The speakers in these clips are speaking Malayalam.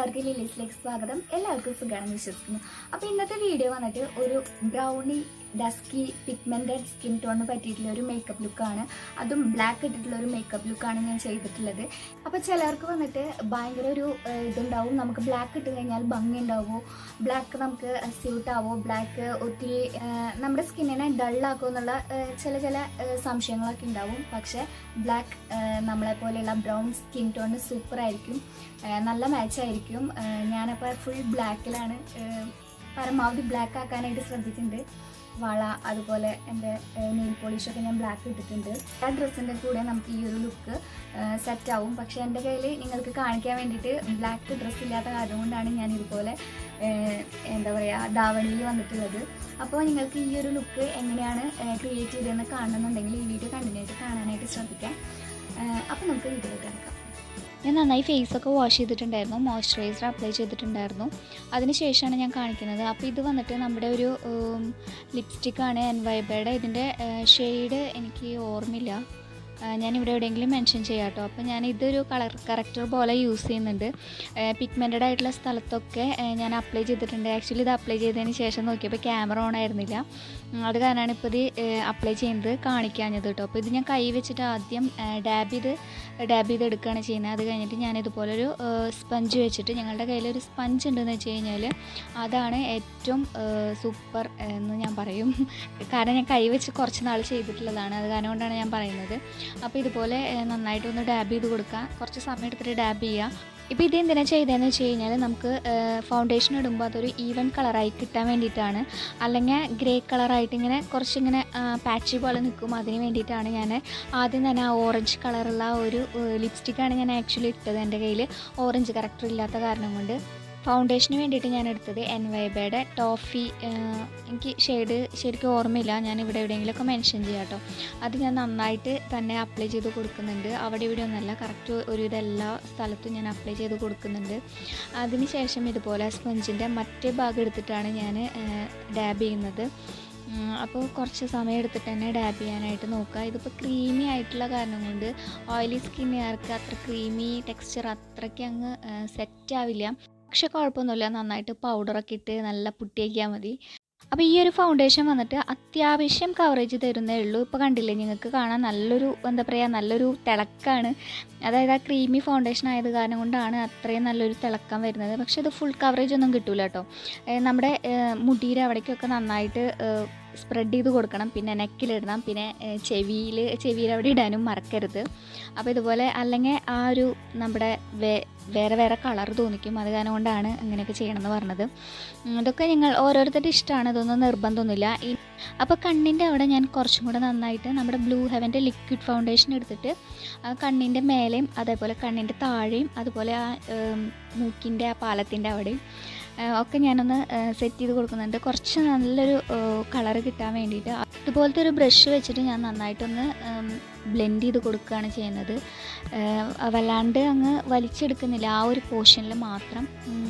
എല്ലാവർക്കും ലിലീസിലേക്ക് സ്വാഗതം. എല്ലാവർക്കും സുഖമാണെന്ന് വിശ്വസിക്കുന്നു. അപ്പോൾ ഇന്നത്തെ വീഡിയോ വന്നിട്ട് ഒരു ബ്രൗണി ഡസ്കി പിഗ്മെന്റഡ് സ്കിൻ ടോണിന് പറ്റിയിട്ടുള്ള ഒരു മേക്കപ്പ് ലുക്കാണ്. അതും ബ്ലാക്ക് ഇട്ടിട്ടുള്ള ഒരു മേക്കപ്പ് ലുക്കാണ് ഞാൻ ചെയ്തിട്ടുള്ളത്. അപ്പോൾ ചിലർക്ക് വന്നിട്ട് ഭയങ്കര ഒരു ഇതുണ്ടാവും, നമുക്ക് ബ്ലാക്ക് ഇട്ട് കഴിഞ്ഞാൽ ഭംഗി ഉണ്ടാവുമോ, ബ്ലാക്ക് നമുക്ക് സ്യൂട്ട് ആവോ, ബ്ലാക്ക് ഒത്തിരി നമ്മുടെ സ്കിന്നിനെ ഡള്ളാക്കുമോ എന്നുള്ള ചില സംശയങ്ങളൊക്കെ ഉണ്ടാവും. പക്ഷേ ബ്ലാക്ക് നമ്മളെപ്പോലെയുള്ള ബ്രൗൺ സ്കിൻ ടോണിന് സൂപ്പർ ആയിരിക്കും, നല്ല മാച്ചായിരിക്കും. ഞാനപ്പോൾ ഫുൾ ബ്ലാക്കിലാണ്, പരമാവധി ബ്ലാക്ക് ആക്കാനായിട്ട് ശ്രദ്ധിച്ചിട്ടുണ്ട്. വള അതുപോലെ എൻ്റെ നെയിൽ പോളിഷൊക്കെ ഞാൻ ബ്ലാക്ക് ഇട്ടിട്ടുണ്ട്. ആ ഡ്രസ്സിൻ്റെ കൂടെ നമുക്ക് ഈ ഒരു ലുക്ക് സെറ്റ് ആവും. പക്ഷേ എൻ്റെ കയ്യിൽ നിങ്ങൾക്ക് കാണിക്കാൻ വേണ്ടിയിട്ട് ബ്ലാക്ക് ഡ്രസ്സ് ഇല്ലാത്ത കാരണം കൊണ്ടാണ് ഞാൻ ഇതുപോലെ എന്താ പറയുക ധാവണിയിൽ വന്നിട്ടുള്ളത്. അപ്പോൾ നിങ്ങൾക്ക് ഈ ഒരു ലുക്ക് എങ്ങനെയാണ് ക്രിയേറ്റ് ചെയ്തതെന്ന് കാണണമെന്നുണ്ടെങ്കിൽ ഈ വീഡിയോ കണ്ടിന്യൂ ആയിട്ട് കാണാനായിട്ട് ശ്രദ്ധിക്കാം. അപ്പോൾ നമുക്ക് വീഡിയോയിലേക്ക് കിടക്കാം. ഞാൻ നന്നായി ഫേസൊക്കെ വാഷ് ചെയ്തിട്ടുണ്ടായിരുന്നു, മോയ്സ്ചറൈസർ അപ്ലൈ ചെയ്തിട്ടുണ്ടായിരുന്നു. അതിന് ശേഷമാണ് ഞാൻ കാണിക്കുന്നത്. അപ്പോൾ ഇത് വന്നിട്ട് നമ്മുടെ ഒരു ലിപ്സ്റ്റിക്കാണ് എൻവൈബയുടെ. ഇതിൻ്റെ ഷെയ്ഡ് എനിക്ക് ഓർമ്മയില്ല, ഞാനിവിടെ എവിടെയെങ്കിലും മെൻഷൻ ചെയ്യാം കേട്ടോ. അപ്പോൾ ഞാൻ ഇതൊരു കളർ കറക്റ്റർ പോലെ യൂസ് ചെയ്യുന്നുണ്ട്. പിഗ്മെൻറ്റഡ് ആയിട്ടുള്ള സ്ഥലത്തൊക്കെ ഞാൻ അപ്ലൈ ചെയ്തിട്ടുണ്ട്. ആക്ച്വലി ഇത് അപ്ലൈ ചെയ്തതിന് ശേഷം നോക്കിയപ്പോൾ ക്യാമറ ഓൺ ആയിരുന്നില്ല, അത് കാരണമാണ് ഇപ്പോൾ ഇത് അപ്ലൈ ചെയ്യുന്നത് കാണിക്കാഞ്ഞത് കേട്ടോ. അപ്പോൾ ഇത് ഞാൻ കൈ വെച്ചിട്ട് ആദ്യം ഡാബ് ചെയ്ത് എടുക്കുകയാണ് ചെയ്യുന്നത്. അത് കഴിഞ്ഞിട്ട് ഞാനിതുപോലൊരു സ്പഞ്ച് വെച്ചിട്ട്, ഞങ്ങളുടെ കയ്യിലൊരു സ്പഞ്ച് ഉണ്ടെന്ന് വെച്ച് കഴിഞ്ഞാൽ അതാണ് ഏറ്റവും സൂപ്പർ എന്ന് ഞാൻ പറയും. കാരണം ഞാൻ കൈ വെച്ച് കുറച്ച് നാൾ ചെയ്തിട്ടുള്ളതാണ്, അത് കാരണം കൊണ്ടാണ് ഞാൻ പറയുന്നത്. അപ്പോൾ ഇതുപോലെ നന്നായിട്ടൊന്ന് ഡാബ് ചെയ്ത് കൊടുക്കുക, കുറച്ച് സമയം എടുത്തിട്ട് ഡാബ് ചെയ്യുക. ഇപ്പോൾ ഇത് എന്തിനാണ് ചെയ്തതെന്ന് വെച്ച് കഴിഞ്ഞാൽ നമുക്ക് ഫൗണ്ടേഷൻ ഇടുമ്പോൾ അതൊരു ഈവൻ കളറായി കിട്ടാൻ വേണ്ടിയിട്ടാണ്. അല്ലെങ്കിൽ ഗ്രേ കളറായിട്ട് ഇങ്ങനെ കുറച്ചിങ്ങനെ പാച്ച് പോലെ നിൽക്കും, അതിന് വേണ്ടിയിട്ടാണ് ഞാൻ ആദ്യം തന്നെ ആ ഓറഞ്ച് കളറുള്ള ഒരു ലിപ്സ്റ്റിക്കാണ് ഞാൻ ആക്ച്വലി ഇട്ടത്. എൻ്റെ കയ്യിൽ ഓറഞ്ച് കറക്റ്റർ ഇല്ലാത്ത കാരണം കൊണ്ട് ഫൗണ്ടേഷന് വേണ്ടിയിട്ട് ഞാൻ എടുത്തത് എൻവൈബയുടെ ടോഫി. എനിക്ക് ഷെയ്ഡ് ശരിക്കും ഓർമ്മയില്ല, ഞാൻ ഇവിടെ എവിടെയെങ്കിലുമൊക്കെ മെൻഷൻ ചെയ്യാം കേട്ടോ. അത് ഞാൻ നന്നായിട്ട് തന്നെ അപ്ലൈ ചെയ്ത് കൊടുക്കുന്നുണ്ട്. അവിടെ ഇവിടെ ഒന്നല്ല, കറക്റ്റ് ഒരുവിധം എല്ലാ സ്ഥലത്തും ഞാൻ അപ്ലൈ ചെയ്ത് കൊടുക്കുന്നുണ്ട്. അതിന് ശേഷം ഇതുപോലെ സ്പഞ്ചിൻ്റെ മറ്റേ ഭാഗം എടുത്തിട്ടാണ് ഞാൻ ഡാബ് ചെയ്യുന്നത്. അപ്പോൾ കുറച്ച് സമയം എടുത്തിട്ട് തന്നെ ഡാബ് ചെയ്യാനായിട്ട് നോക്കുക. ഇതിപ്പോൾ ക്രീമി ആയിട്ടുള്ള കാരണം കൊണ്ട് ഓയിലി സ്കിന്നുകാർക്ക് അത്ര ക്രീമി ടെക്സ്ചർ അത്രയ്ക്ക് അങ്ങ് സെറ്റ് ആവില്ല. പക്ഷെ കുഴപ്പമൊന്നുമില്ല, നന്നായിട്ട് പൗഡറൊക്കെ ഇട്ട് നല്ല പുട്ടിയാക്കിയാൽ മതി. അപ്പോൾ ഈ ഒരു ഫൗണ്ടേഷൻ വന്നിട്ട് അത്യാവശ്യം കവറേജ് തരുന്നേ ഉള്ളൂ. ഇപ്പോൾ കണ്ടില്ലേ, നിങ്ങൾക്ക് കാണാൻ നല്ലൊരു എന്താ പറയുക നല്ലൊരു തിളക്കാണ്. അതായത് ആ ക്രീമി ഫൗണ്ടേഷൻ ആയത് കാരണം കൊണ്ടാണ് അത്രയും നല്ലൊരു തിളക്കം വരുന്നത്. പക്ഷേ ഇത് ഫുൾ കവറേജ് ഒന്നും കിട്ടില്ല കേട്ടോ. നമ്മുടെ മുടിയുടെ അവിടേക്കൊക്കെ നന്നായിട്ട് സ്പ്രെഡ് ചെയ്ത് കൊടുക്കണം, പിന്നെ നെക്കിലിടണം, പിന്നെ ചെവിയിൽ അവിടെ ഇടാനും മറക്കരുത്. അപ്പോൾ ഇതുപോലെ അല്ലെങ്കിൽ ആ ഒരു നമ്മുടെ വേറെ കളർ തോന്നിക്കും, അത് കാരണം കൊണ്ടാണ് അങ്ങനെയൊക്കെ ചെയ്യണമെന്ന് പറഞ്ഞത്. ഇതൊക്കെ നിങ്ങൾ ഓരോരുത്തരുടെ ഇഷ്ടമാണ്, ഇതൊന്നും നിർബന്ധമൊന്നുമില്ല. അപ്പോൾ കണ്ണിൻ്റെ അവിടെ ഞാൻ കുറച്ചും കൂടെ നന്നായിട്ട് നമ്മുടെ ബ്ലൂ ഹെവൻ്റെ ലിക്വിഡ് ഫൗണ്ടേഷൻ എടുത്തിട്ട് കണ്ണിൻ്റെ മേലെയും അതേപോലെ കണ്ണിൻ്റെ താഴെയും അതുപോലെ ആ മൂക്കിൻ്റെ ആ പാലത്തിൻ്റെ അവിടെയും ഒക്കെ ഞാനൊന്ന് സെറ്റ് ചെയ്ത് കൊടുക്കുന്നുണ്ട്, കുറച്ച് നല്ലൊരു കളറ് കിട്ടാൻ വേണ്ടിയിട്ട്. അതുപോലത്തെ ഒരു ബ്രഷ് വെച്ചിട്ട് ഞാൻ നന്നായിട്ടൊന്ന് ബ്ലെൻഡ് ചെയ്ത് കൊടുക്കുകയാണ് ചെയ്യുന്നത്. വല്ലാണ്ട് അങ്ങ് വലിച്ചെടുക്കുന്നില്ല, ആ ഒരു പോർഷനിൽ മാത്രം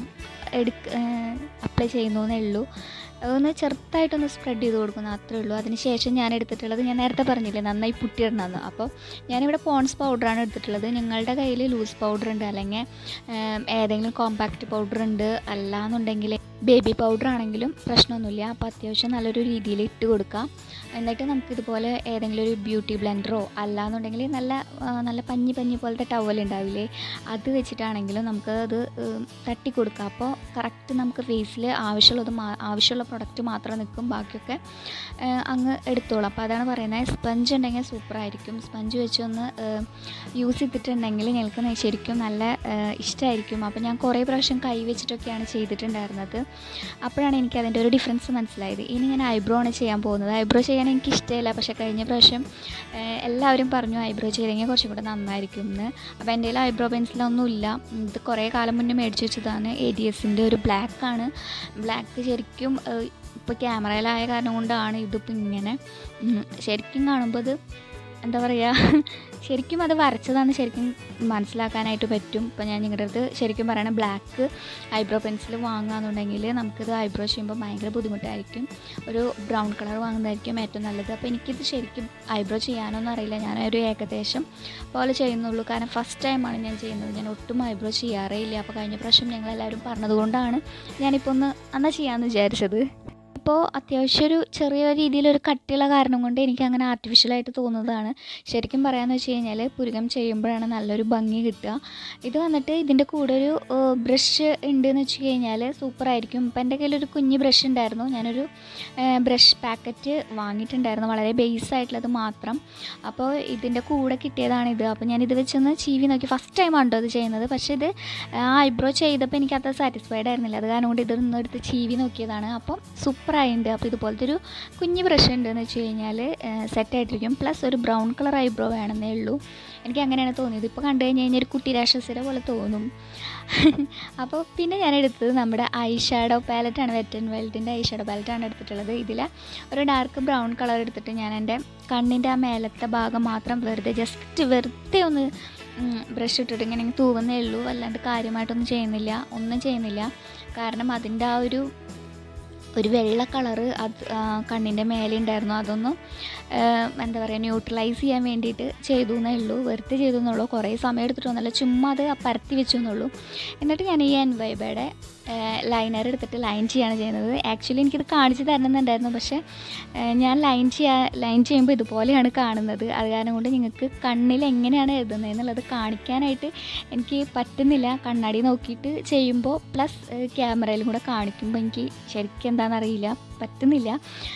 അപ്ലൈ ചെയ്യുന്നേ ഉള്ളൂ. ഒന്ന് ചെറുതായിട്ടൊന്ന് സ്പ്രെഡ് ചെയ്ത് കൊടുക്കുന്നു, അത്രേ ഉള്ളൂ. അതിന് ശേഷം ഞാൻ എടുത്തിട്ടുള്ളത്, ഞാൻ നേരത്തെ പറഞ്ഞില്ലേ നന്നായി പുട്ടിയിടണമെന്ന്, അപ്പോൾ ഞാനിവിടെ പോൺസ് പൗഡറാണ് എടുത്തിട്ടുള്ളത്. നിങ്ങളുടെ കയ്യിൽ ലൂസ് പൗഡർ ഉണ്ട്, അല്ലെങ്കിൽ ഏതെങ്കിലും കോമ്പാക്റ്റ് പൗഡർ ഉണ്ട്, അല്ലാന്നുണ്ടെങ്കിൽ ബേബി പൗഡർ ആണെങ്കിലും പ്രശ്നമൊന്നുമില്ല. അപ്പോൾ അത്യാവശ്യം നല്ലൊരു രീതിയിൽ ഇട്ട് കൊടുക്കാം. എന്നിട്ട് നമുക്കിതുപോലെ ഏതെങ്കിലും ഒരു ബ്യൂട്ടി ബ്ലെൻഡറോ അല്ലാന്നുണ്ടെങ്കിൽ നല്ല പഞ്ഞി പോലത്തെ ടവൽ ഉണ്ടാവില്ലേ, അത് വെച്ചിട്ടാണെങ്കിലും നമുക്ക് അത് തട്ടി കൊടുക്കാം. അപ്പോൾ കറക്റ്റ് നമുക്ക് ഫേസിൽ ആവശ്യമുള്ള പ്രൊഡക്റ്റ് മാത്രം നിൽക്കും, ബാക്കിയൊക്കെ അങ്ങ് എടുത്തോളാം. അപ്പോൾ അതാണ് പറയുന്നത്, സ്പഞ്ച് ഉണ്ടെങ്കിൽ സൂപ്പറായിരിക്കും. സ്പഞ്ച് വെച്ചൊന്ന് യൂസ് ചെയ്തിട്ടുണ്ടെങ്കിൽ ഞങ്ങൾക്ക് ശരിക്കും നല്ല ഇഷ്ടമായിരിക്കും. അപ്പോൾ ഞാൻ കുറേ പ്രാവശ്യം കൈ വെച്ചിട്ടൊക്കെയാണ് ചെയ്തിട്ടുണ്ടായിരുന്നത്. അപ്പോഴാണ് എനിക്ക് അതിൻ്റെ ഒരു ഡിഫറൻസ് മനസ്സിലായത്. ഇനി ഞാൻ ഐബ്രോ ആണ് ചെയ്യാൻ പോകുന്നത്. ഐബ്രോ ചെയ്യാൻ എനിക്ക് ഇഷ്ടമില്ല, പക്ഷേ കഴിഞ്ഞ പ്രാവശ്യം എല്ലാവരും പറഞ്ഞു ഐബ്രോ ചെയ്തെങ്കിൽ കുറച്ചും കൂടെ നന്നായിരിക്കും എന്ന്. അപ്പോൾ എൻ്റെ കയ്യിൽ ഐബ്രോ പെൻസിലൊന്നുമില്ല, ഇത് കുറേ കാലം മുന്നേ മേടിച്ച് വെച്ചതാണ്. ADSൻ്റെ ഒരു ബ്ലാക്കാണ്. ബ്ലാക്ക് ശരിക്കും ഇപ്പോൾ ക്യാമറയിലായ കാരണം കൊണ്ടാണ് ഇതിപ്പോൾ ഇങ്ങനെ, ശരിക്കും കാണുമ്പോൾ ഇത് എന്താ പറയുക, ശരിക്കും അത് വരച്ചതാണ് ശരിക്കും മനസ്സിലാക്കാനായിട്ട് പറ്റും. ഇപ്പോൾ ഞാൻ നിങ്ങളുടെ അടുത്ത് ശരിക്കും പറയണ ബ്ലാക്ക് ഐബ്രോ പെൻസിൽ വാങ്ങുകയെന്നുണ്ടെങ്കിൽ നമുക്കിത് ഐബ്രോ ചെയ്യുമ്പോൾ ഭയങ്കര ബുദ്ധിമുട്ടായിരിക്കും. ഒരു ബ്രൗൺ കളർ വാങ്ങുന്നതായിരിക്കും ഏറ്റവും നല്ലത്. അപ്പോൾ എനിക്കിത് ശരിക്കും ഐബ്രോ ചെയ്യാനൊന്നും അറിയില്ല, ഞാനൊരു ഏകദേശം പോലെ ചെയ്യുന്നുള്ളൂ. കാരണം ഫസ്റ്റ് ടൈമാണ് ഞാൻ ചെയ്യുന്നത്, ഞാൻ ഒട്ടും ഐബ്രോ ചെയ്യാറേ ഇല്ല. അപ്പോൾ കഴിഞ്ഞ പ്രാവശ്യം ഞങ്ങളെല്ലാവരും പറഞ്ഞതുകൊണ്ടാണ് ഞാനിപ്പോൾ ഒന്ന് ചെയ്യാമെന്ന് വിചാരിച്ചത്. ഇപ്പോൾ അത്യാവശ്യം ഒരു ചെറിയ രീതിയിലൊരു കട്ടിയുള്ള കാരണം കൊണ്ട് എനിക്ക് അങ്ങനെ ആർട്ടിഫിഷ്യലായിട്ട് തോന്നുന്നതാണ്. ശരിക്കും പറയാമെന്ന് വെച്ച് കഴിഞ്ഞാൽ പുരുകം ചെയ്യുമ്പോഴാണ് നല്ലൊരു ഭംഗി കിട്ടുക. ഇത് വന്നിട്ട് ഇതിൻ്റെ കൂടെ ഒരു ബ്രഷ് ഉണ്ടെന്ന് വെച്ച് കഴിഞ്ഞാൽ സൂപ്പറായിരിക്കും. ഇപ്പം എൻ്റെ കയ്യിലൊരു കുഞ്ഞ് ബ്രഷ് ഉണ്ടായിരുന്നു, ഞാനൊരു ബ്രഷ് പാക്കറ്റ് വാങ്ങിയിട്ടുണ്ടായിരുന്നു, വളരെ ബേസ് ആയിട്ടുള്ളത് മാത്രം. അപ്പോൾ ഇതിൻ്റെ കൂടെ കിട്ടിയതാണിത്. അപ്പോൾ ഞാനിത് വെച്ചൊന്ന് ചീവി നോക്കി. ഫസ്റ്റ് ടൈമാണ് കേട്ടോ അത് ചെയ്യുന്നത്. പക്ഷേ ഇത് ഐബ്രോ ചെയ്തപ്പോൾ എനിക്ക് അത്ര സാറ്റിസ്ഫൈഡ് ആയിരുന്നില്ല, അത് കാരണം കൊണ്ട് ഇതൊന്ന് എടുത്ത് ചീവി നോക്കിയതാണ്. അപ്പം സൂപ്പറായിട്ടുണ്ട്. അപ്പോൾ ഇതുപോലത്തെ ഒരു കുഞ്ഞ് ബ്രഷ് ഉണ്ടെന്ന് വെച്ച് കഴിഞ്ഞാൽ സെറ്റായിട്ടിരിക്കും. പ്ലസ് ഒരു ബ്രൗൺ കളർ ഐബ്രോ വേണമെന്നേ ഉള്ളൂ, എനിക്ക് അങ്ങനെയാണ് തോന്നിയത്. ഇപ്പോൾ കണ്ടു കഴിഞ്ഞ് കഴിഞ്ഞാൽ ഒരു കുട്ടി രാക്ഷസിനെ പോലെ തോന്നും. അപ്പോൾ പിന്നെ ഞാൻ എടുത്തത് നമ്മുടെ ഐ ഷാഡോ പാലറ്റാണ്, വെറ്റ് ആൻഡ് വൈൽഡിൻ്റെ ഐ ഷാഡോ പാലറ്റാണ് എടുത്തിട്ടുള്ളത്. ഇതിൽ ഒരു ഡാർക്ക് ബ്രൗൺ കളർ എടുത്തിട്ട് ഞാൻ എൻ്റെ കണ്ണിൻ്റെ ആ മേലത്തെ ഭാഗം മാത്രം വെറുതെ ഒന്ന് ബ്രഷ് ഇട്ടിട്ട് ഇങ്ങനെ തൂവുന്നേ ഉള്ളൂ, അല്ലാണ്ട് കാര്യമായിട്ടൊന്നും ചെയ്യുന്നില്ല. കാരണം അതിൻ്റെ ആ ഒരു വെള്ള കളറ് അത് കണ്ണിൻ്റെ മേലെ ഉണ്ടായിരുന്നു, അതൊന്നും എന്താ പറയുക ന്യൂട്രലൈസ് ചെയ്യാൻ വേണ്ടിയിട്ട് ചെയ്തു എന്നേ ഉള്ളൂ, വെറുതെ ചെയ്തു എന്നുള്ളൂ. കുറേ സമയം എടുത്തിട്ടൊന്നുമല്ല, ചുമ്മാ അത് പരത്തി വെച്ചു എന്നുള്ളൂ. എന്നിട്ട് ഞാൻ ഈ എൻവൈബയുടെ ലൈനർ എടുത്തിട്ട് ലൈൻ ചെയ്യുകയാണ് ചെയ്യുന്നത്. ആക്ച്വലി എനിക്കിത് കാണിച്ച് തരണമെന്നുണ്ടായിരുന്നു, പക്ഷേ ഞാൻ ലൈൻ ചെയ്യുമ്പോൾ ഇതുപോലെയാണ് കാണുന്നത്. അത് കാരണം കൊണ്ട് നിങ്ങൾക്ക് കണ്ണിൽ എങ്ങനെയാണ് എഴുതുന്നത് എന്നുള്ളത് കാണിക്കാനായിട്ട് എനിക്ക് പറ്റുന്നില്ല. കണ്ണാടി നോക്കിയിട്ട് ചെയ്യുമ്പോൾ പ്ലസ് ക്യാമറയിലും കൂടെ കാണിക്കുമ്പോൾ എനിക്ക് ശരിക്കും എന്താണെന്നറിയില്ല, പറ്റുന്നില്ല.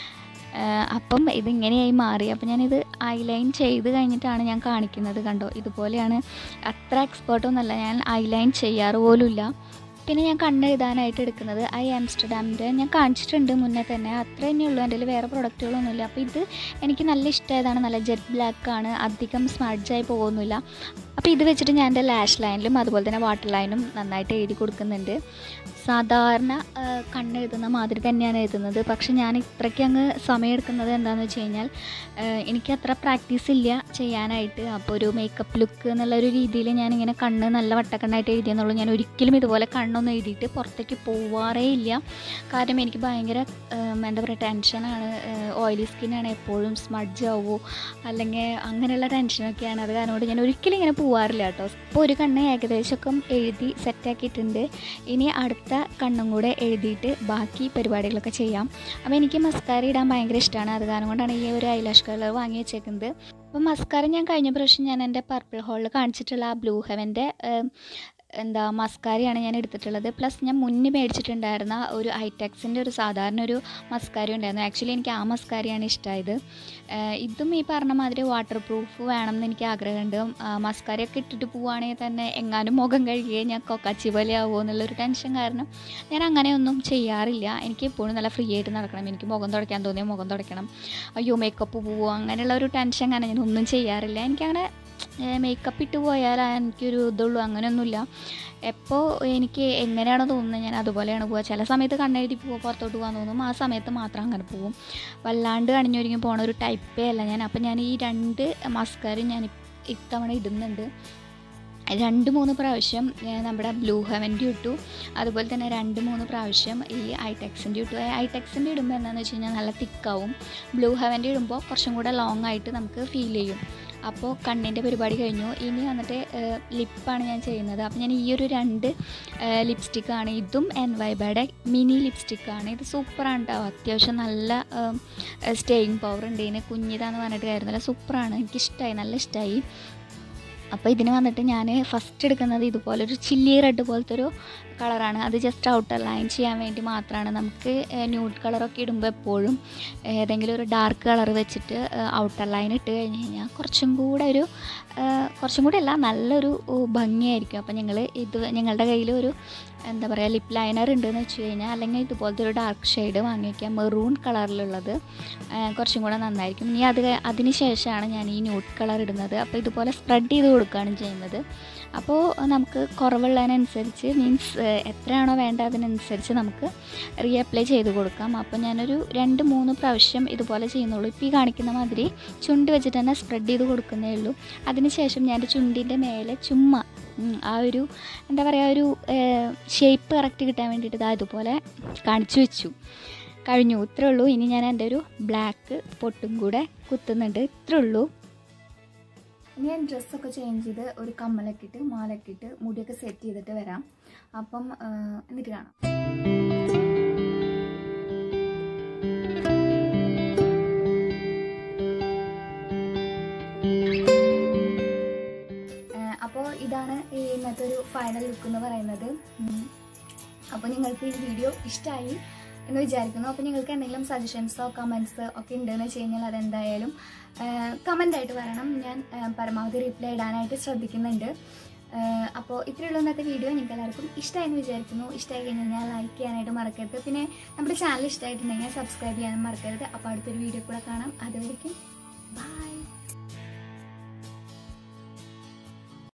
അപ്പം ഇതിങ്ങനെയായി മാറി. അപ്പം ഞാനിത് ഐലൈൻ ചെയ്ത് കഴിഞ്ഞിട്ടാണ് ഞാൻ കാണിക്കുന്നത്. കണ്ടോ, ഇതുപോലെയാണ്. അത്ര എക്സ്പേർട്ടൊന്നുമല്ല, ഞാൻ ഐലൈൻ ചെയ്യാറ് പോലുമില്ല. പിന്നെ ഞാൻ കണ്ണെഴുതാനായിട്ട് എടുക്കുന്നത് ആംസ്റ്റർഡാമിൻ്റെ ഞാൻ കാണിച്ചിട്ടുണ്ട് മുന്നേ തന്നെ, അത്ര തന്നെയുള്ളൂ. എൻ്റെ കയ്യിൽ വേറെ പ്രൊഡക്റ്റുകളൊന്നുമില്ല. അപ്പോൾ ഇത് എനിക്ക് നല്ല ഇഷ്ടമായതാണ്, നല്ല ജെറ്റ് ബ്ലാക്കാണ്, അധികം സ്മഡ്ജായി പോകുന്നില്ല. അപ്പോൾ ഇത് വെച്ചിട്ട് ഞാൻ എൻ്റെ ലാഷ് ലൈനിലും അതുപോലെ തന്നെ വാട്ടർ ലൈനും നന്നായിട്ട് എഴുതി കൊടുക്കുന്നുണ്ട്. സാധാരണ കണ്ണെഴുതുന്ന മാതിരി തന്നെയാണ് എഴുതുന്നത്, പക്ഷെ ഞാൻ ഇത്രയ്ക്ക് അങ്ങ് സമയം എടുക്കുന്നത് എന്താണെന്ന് വെച്ച് കഴിഞ്ഞാൽ എനിക്കത്ര പ്രാക്ടീസ് ഇല്ല ചെയ്യാനായിട്ട്. അപ്പോൾ ഒരു മേക്കപ്പ് ലുക്ക് എന്നുള്ളൊരു രീതിയിൽ ഞാനിങ്ങനെ കണ്ണ് നല്ല വട്ടക്കണ്ണായിട്ട് എഴുതിയെന്നുള്ളൂ. ഞാൻ ഒരിക്കലും ഇതുപോലെ കണ്ണൊന്നും എഴുതിയിട്ട് പുറത്തേക്ക് പോവാറേ ഇല്ല. കാരണം എനിക്ക് ഭയങ്കര എന്താ പറയുക ടെൻഷനാണ്, ഓയിലി സ്കിന്നാണ്, എപ്പോഴും സ്മഡ്ജ് ആവുമോ അല്ലെങ്കിൽ അങ്ങനെയുള്ള ടെൻഷനൊക്കെയാണ്. അത് കാരണം കൊണ്ട് ഞാൻ ഒരിക്കലും ഇങ്ങനെ പോവാറില്ല കേട്ടോ. അപ്പോൾ ഒരു കണ്ണ് ഏകദേശമൊക്കെ എഴുതി സെറ്റാക്കിയിട്ടുണ്ട്. ഇനി അടുത്ത കണ്ണും കൂടെ എഴുതിയിട്ട് ബാക്കി പരിപാടികളൊക്കെ ചെയ്യാം. അപ്പോൾ എനിക്ക് മസ്കാര ഇടാൻ ഭയങ്കര ഇഷ്ടമാണ്, അത് കാരണം കൊണ്ടാണ് ഈ ഒരു ഐലാഷ് കളർ വാങ്ങി വെച്ചേക്കുന്നത്. അപ്പോൾ മസ്കാര ഞാൻ കഴിഞ്ഞ പ്രാവശ്യം ഞാൻ എൻ്റെ പർപ്പിൾ ഹോളിൽ കാണിച്ചിട്ടുള്ള ആ ബ്ലൂ ഹെവൻ്റെ മസ്കാരയാണ് ഞാൻ എടുത്തിട്ടുള്ളത്. പ്ലസ് ഞാൻ മുന്നേ മേടിച്ചിട്ടുണ്ടായിരുന്ന ഒരു ഐടെക്സിൻ്റെ ഒരു സാധാരണ ഒരു മസ്കാര ഉണ്ടായിരുന്നു. ആക്ച്വലി എനിക്ക് ആ മസ്കാരയാണ് ഇഷ്ടമായത്. ഇതും ഈ പറഞ്ഞ മാതിരി വാട്ടർ പ്രൂഫ് വേണം എന്ന് എനിക്ക് ആഗ്രഹമുണ്ട്. മസ്കാരയൊക്കെ ഇട്ടിട്ട് പോവുകയാണെങ്കിൽ തന്നെ എങ്ങാനും മുഖം കഴുകുകയും ഞാൻ കൊക്കാച്ചി പോലെ ആവുമോ എന്നുള്ളൊരു ടെൻഷൻ കാരണം ഞാൻ അങ്ങനെയൊന്നും ചെയ്യാറില്ല. എനിക്ക് എപ്പോഴും നല്ല ഫ്രീ ആയിട്ട് നടക്കണം, എനിക്ക് മുഖം തുടയ്ക്കാൻ തോന്നിയാൽ മുഖം തുടയ്ക്കണം, അയ്യോ മേക്കപ്പ് പോവുമോ അങ്ങനെയുള്ള ഒരു ടെൻഷൻ കാരണം ഞാൻ ഒന്നും ചെയ്യാറില്ല. എനിക്കങ്ങനെ മേക്കപ്പ് ഇട്ട് പോയാൽ എനിക്കൊരു ഇതുള്ളൂ, അങ്ങനെയൊന്നുമില്ല. എപ്പോൾ എനിക്ക് എങ്ങനെയാണോ തോന്നുന്നത് ഞാൻ അതുപോലെയാണ് പോവുക. ചില സമയത്ത് കണ്ണെഴുതി പുറത്തോട്ട് പോകാൻ തോന്നും, ആ സമയത്ത് മാത്രം അങ്ങനെ പോവും. വല്ലാണ്ട് അണിഞ്ഞൊരുങ്ങി പോണ ഒരു ടൈപ്പേ അല്ല ഞാൻ. അപ്പം ഞാൻ ഈ 2 മസ്കാരയും ഞാൻ ഇത്തവണ ഇടുന്നുണ്ട്. 2-3 പ്രാവശ്യം നമ്മുടെ ബ്ലൂ ഹെവൻ്റെ ഇട്ടു, അതുപോലെ തന്നെ 2-3 പ്രാവശ്യം ഈ ഐടെക്സിൻ്റെ ഇട്ടു. ഐടെക്സിൻ്റെ ഇടുമ്പോൾ എന്താണെന്ന് വെച്ച് കഴിഞ്ഞാൽ നല്ല തിക്കാവും, ബ്ലൂ ഹെവൻ്റെ ഇടുമ്പോൾ കുറച്ചും കൂടെ ലോങ് ആയിട്ട് നമുക്ക് ഫീൽ ചെയ്യും. അപ്പോൾ കണ്ണിൻ്റെ പരിപാടി കഴിഞ്ഞു. ഇനി വന്നിട്ട് ലിപ്പാണ് ഞാൻ ചെയ്യുന്നത്. അപ്പോൾ ഞാൻ ഈ ഒരു 2 ലിപ്സ്റ്റിക്കാണ്, ഇതും എൻവൈബയുടെ മിനി ലിപ്സ്റ്റിക്കാണ്. ഇത് സൂപ്പറാണ് കേട്ടോ, അത്യാവശ്യം നല്ല സ്റ്റേയിങ് പവർ ഉണ്ട്. ഇതിന് കുഞ്ഞിതാന്ന് പറഞ്ഞിട്ട് കാര്യമൊന്നുമില്ല, സൂപ്പറാണ്, എനിക്കിഷ്ടമായി, നല്ല ഇഷ്ടമായി. അപ്പോൾ ഇതിന് വന്നിട്ട് ഞാൻ ഫസ്റ്റ് എടുക്കുന്നത് ഇതുപോലൊരു ചില്ലി റെഡ് പോലത്തെ ഒരു കളറാണ്. അത് ജസ്റ്റ് ഔട്ടർ ലൈൻ ചെയ്യാൻ വേണ്ടി മാത്രമാണ്. നമുക്ക് ന്യൂഡ് കളറൊക്കെ ഇടുമ്പോൾ എപ്പോഴും ഏതെങ്കിലും ഒരു ഡാർക്ക് കളർ വെച്ചിട്ട് ഔട്ടർ ലൈൻ ഇട്ട് കഴിഞ്ഞ് കഴിഞ്ഞാൽ കുറച്ചും കൂടെ അല്ല നല്ലൊരു ഭംഗിയായിരിക്കും. അപ്പോൾ ഞങ്ങളുടെ കയ്യിൽ ഒരു എന്താ പറയുക ലിപ്പ് ലൈനർ ഉണ്ടെന്ന് വെച്ച് കഴിഞ്ഞാൽ, അല്ലെങ്കിൽ ഇതുപോലത്തെ ഒരു ഡാർക്ക് ഷെയ്ഡ് വാങ്ങി വയ്ക്കാം, മെറൂൺ കളറിലുള്ളത് കുറച്ചും കൂടെ നന്നായിരിക്കും. ഇനി അതിന് ശേഷമാണ് ഞാൻ ഈ ന്യൂഡ് കളർ ഇടുന്നത്. അപ്പോൾ ഇതുപോലെ സ്പ്രെഡ് ചെയ്ത് കൊടുക്കുകയാണ് ചെയ്യുന്നത്. അപ്പോൾ നമുക്ക് കുറവുള്ളതിനനുസരിച്ച് മീൻസ് എത്രയാണോ വേണ്ട അതിനനുസരിച്ച് നമുക്ക് റീഅപ്ലൈ ചെയ്ത് കൊടുക്കാം. അപ്പോൾ ഞാനൊരു 2-3 പ്രാവശ്യം ഇതുപോലെ ചെയ്യുന്നുള്ളൂ. ഇപ്പോൾ ഈ കാണിക്കുന്ന മാതിരി ചുണ്ട് വെച്ചിട്ട് തന്നെ സ്പ്രെഡ് ചെയ്ത് കൊടുക്കുന്നേ ഉള്ളൂ. അതിനുശേഷം ഞാൻ ചുണ്ടിൻ്റെ മേലെ ചുമ്മാ ആ ഒരു എന്താ പറയുക ഒരു ഷേപ്പ് കറക്റ്റ് കിട്ടാൻ വേണ്ടിയിട്ട് ഇതുപോലെ കാണിച്ചു വെച്ചു. കഴിഞ്ഞു, ഇത്രേ ഉള്ളൂ. ഇനി ഞാൻ എൻ്റെ ഒരു ബ്ലാക്ക് പൊട്ടും കൂടെ കുത്തുന്നുണ്ട്. ഇത്രേ ഉള്ളൂ. ഞാൻ ഡ്രസ്സൊക്കെ ചേഞ്ച് ചെയ്ത് ഒരു കമ്മലൊക്കെ ഇട്ട് മാലൊക്കെ ഇട്ട് മുടിയൊക്കെ സെറ്റ് ചെയ്തിട്ട് വരാം. അപ്പം എന്നിട്ട് കാണാം. അപ്പോൾ ഇതാണ് ഇന്നത്തെ ഒരു ഫൈനൽ ലുക്ക് എന്ന് പറയുന്നത്. അപ്പോൾ നിങ്ങൾക്ക് ഈ വീഡിയോ ഇഷ്ടമായി എന്ന് വിചാരിക്കുന്നു. അപ്പോൾ നിങ്ങൾക്ക് എന്തെങ്കിലും സജഷൻസോ കമൻസ് ഒക്കെ ഉണ്ടെന്ന് വെച്ച് കഴിഞ്ഞാൽ അതെന്തായാലും കമൻ്റായിട്ട് പറയണം. ഞാൻ പരമാവധി റിപ്ലൈ ഇടാനായിട്ട് ശ്രദ്ധിക്കുന്നുണ്ട്. അപ്പോൾ ഇത്രയുള്ള ഇന്നത്തെ വീഡിയോ നിങ്ങൾക്ക് എല്ലാവർക്കും ഇഷ്ടമായെന്ന് വിചാരിക്കുന്നു. ഇഷ്ടമായി കഴിഞ്ഞാൽ ലൈക്ക് ചെയ്യാനായിട്ട് മറക്കരുത്. പിന്നെ നമ്മുടെ ചാനൽ ഇഷ്ടമായിട്ടുണ്ടെങ്കിൽ സബ്സ്ക്രൈബ് ചെയ്യാനും മറക്കരുത്. അപ്പോൾ അടുത്തൊരു വീഡിയോ കൂടെ കാണാം. അതുവരെയ്ക്കും ബൈ.